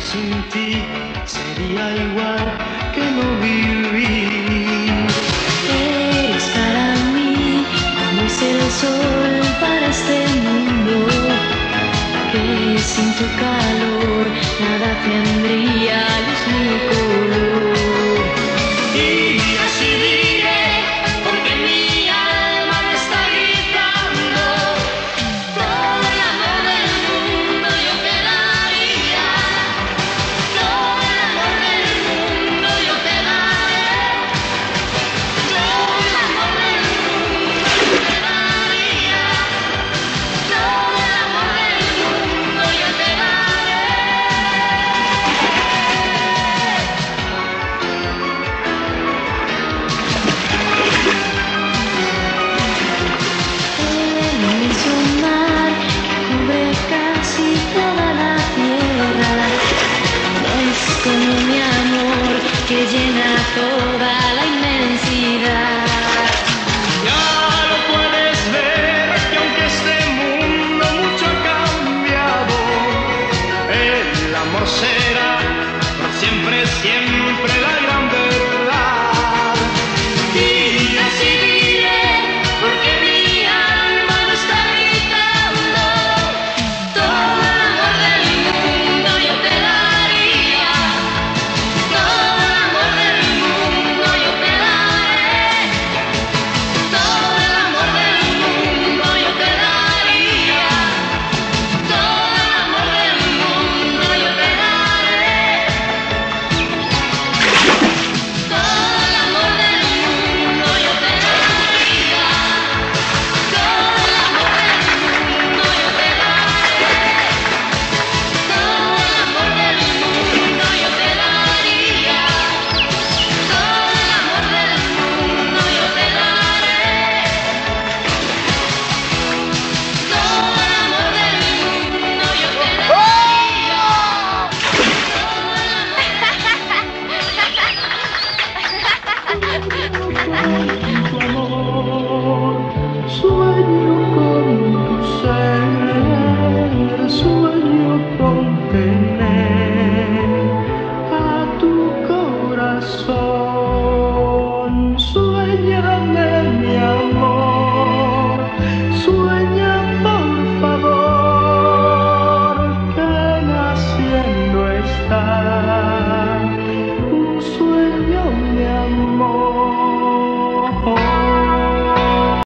sin ti sería igual que no vivir. Eres para mí como es el sol para este mundo, que sin tu calor nada tendría luz ni color. Y así diré, porque mi alma me está gritando, Todo el amor del mundo yo te daría, todo el amor del mundo yo te daré, todo el amor del mundo yo te daría, todo el amor del mundo yo te El inmenso mar que cubre casi toda la tierra es como mi amor que llena toda la inmensidad. ya lo puedes ver, que aunque este mundo mucho ha cambiado, el amor será por siempre, siempre la gran verdad. Y así diré, porque mi alma me está gritando, Todo el amor del mundo yo te daría, todo el amor del mundo yo te daré, todo el amor del mundo yo te daría, todo el amor del mundo yo te daré, todo el amor del mundo yo te daría, todo el amor del mundo yo te daré, todo el amor del mundo yo te daría, todo el amor del mundo yo te daré, todo el amor del mundo yo te tu amor, sueño con tu ser, sueño con tener a tu corazón.